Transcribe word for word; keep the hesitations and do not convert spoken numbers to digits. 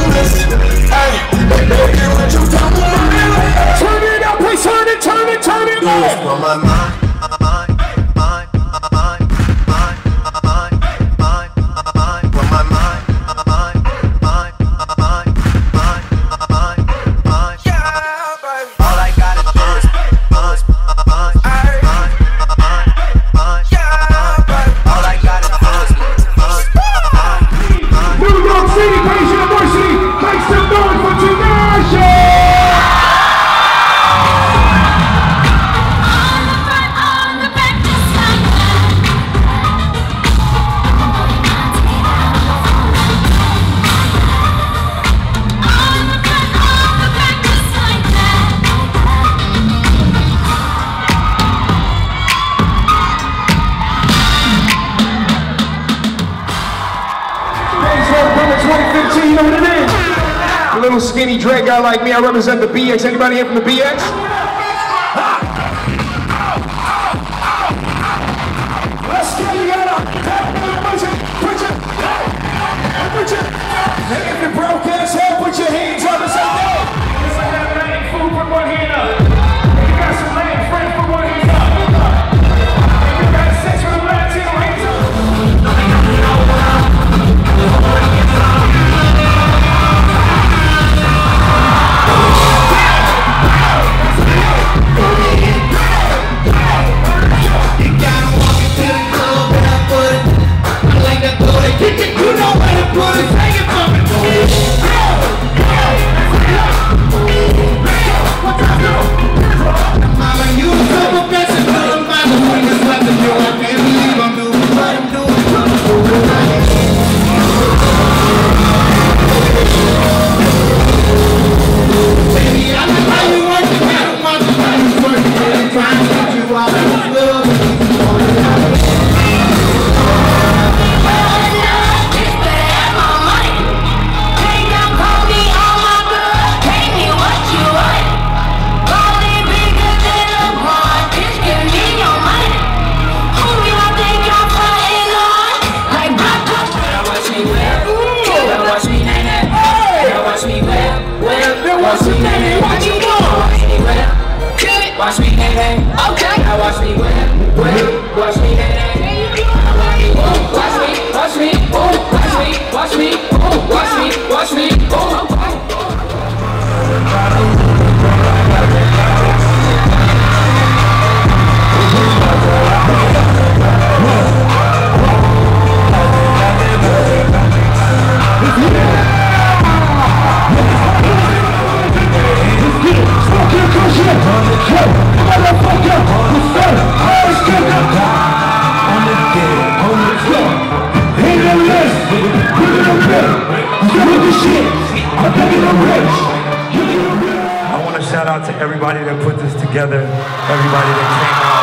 this. Hey, baby, what you talking about? Turn it up, please turn it, turn it, turn it up. On my mind. You know what it is? A little skinny Dre guy like me. I represent the B X. Anybody here from the B X? Let's get you out. Put your, put your, put your. Hey, if you're broke ass hell, put your hands up and say no. If you got lame food, put one hand up. If you got some lame friends, put one hand up. If you got sex with a Latino, hands up. Watch me, hey, hey. Okay. Now watch me, wait, wait. Watch me, hey, hey. Watch me, watch me, oh. Watch me, watch me, oh. Watch me, watch me, oh. I want to shout out to everybody that put this together, everybody that came out.